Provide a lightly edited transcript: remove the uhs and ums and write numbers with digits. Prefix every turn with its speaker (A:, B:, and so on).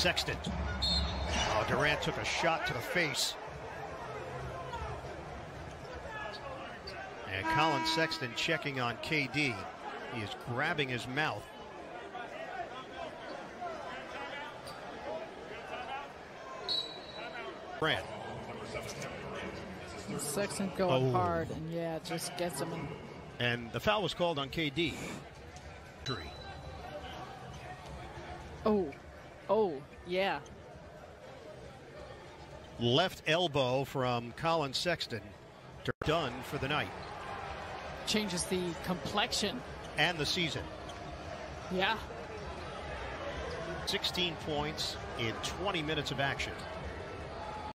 A: Sexton. Oh, Durant took a shot to the face. And Collin Sexton checking on KD. He is grabbing his mouth. Durant.
B: Sexton going hard, and yeah, it just gets him in.
A: And the foul was called on KD.
B: Oh, yeah.
A: Left elbow from Collin Sexton. Done for the night.
B: Changes the complexion.
A: And the season.
B: Yeah.
A: 16 points in 20 minutes of action.